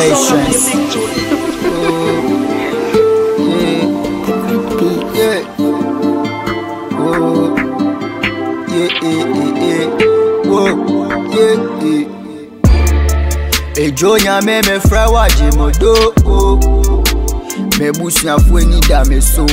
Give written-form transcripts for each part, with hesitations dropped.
Patience. Ejonya me fra waje modo. Me busia fueni da me so.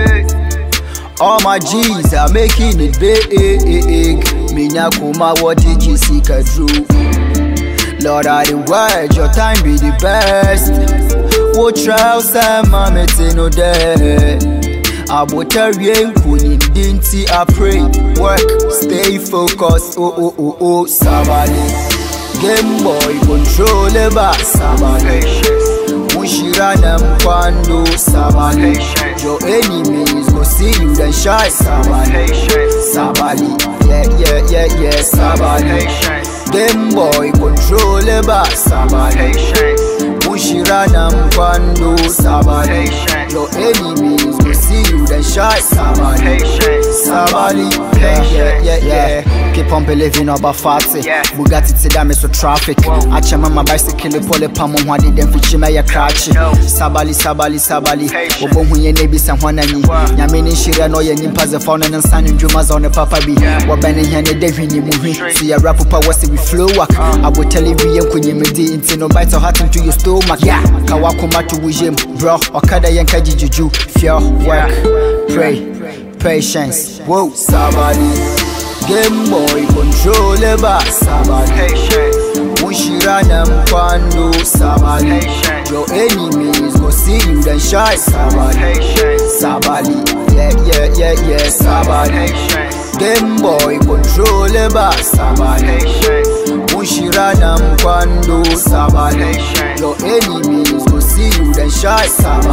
All my G's are making it big. Minya kuma what did you seek a drew? Lord, I the word, your time be the best. What trials and mammoth no day. Abotarian kuni dinti I pray. Work, stay focused. Oh, Sabali. Game boy controllable. Sabali. Mushirana mkwando. Sabali. Your enemies go see you then shy. Sabali. Sabali. Yeah. Sabali. Game boy controllable. Sabali. Mushirana mkwando. Sabali. Your enemies go see you then shy. Sabali. Sabali. Yeah. Keep on believing about fatty. Bugatti to damage so traffic. I chama my bicycle pole pamo wadi dem fichima ya crash. Sabali. Obo hunye nebi sanwana ni. Nyamini shira no ye nimpa ze fauna na nsani njuma za one papa bi. Wabane hene devini muhi. See ya rap up wasi we flow work. I will tell you we kwenye medi into no bite or heart into your stomach. Yeah. Kawako matu wijim bro. Wakada yanka juju. Fear work. Pray. Patience. Whoa. Sabali. Game boy controllable. Sabali. Mushirana mkwando. Sabali. Your enemies go see you then shy. Sabali. Sabali. Yeah. Sabali. Game boy controllable. Sabali. Mushirana mkwando. Sabali. Your enemies go see you then shy.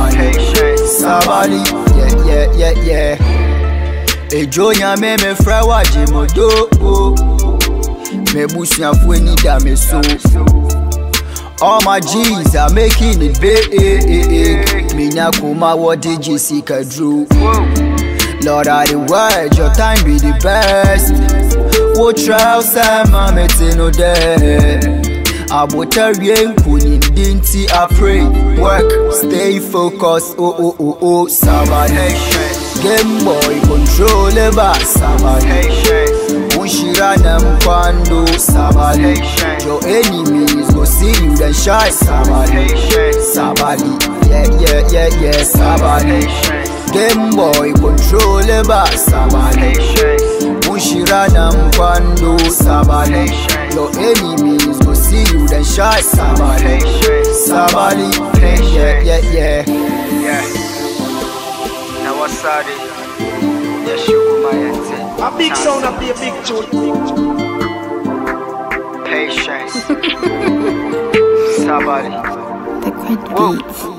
Sabali. Yeah. Ejonya me fra waje modo. Me busia fueni da me so. All my G's are making it big. Minya kuma what did you seek a drew? Lord, I the word, your time be the best. What trials and mammoth no day. Abotarian kuni dinti I pray. Work, stay focused. Oh, Sabali. Game boy controllable. Sabali. Mushirana mkwando. Sabali. Your enemies go see you then shy. Sabali. Yeah. Sabali. Game boy controllable. Sabali. Mushirana mkwando. Sabali. Your enemies go see you then shy. Sabali. Yeah. Now what's that? Yes, you my answer. A big sound up a big tune. Patience. Sabali. The great beats.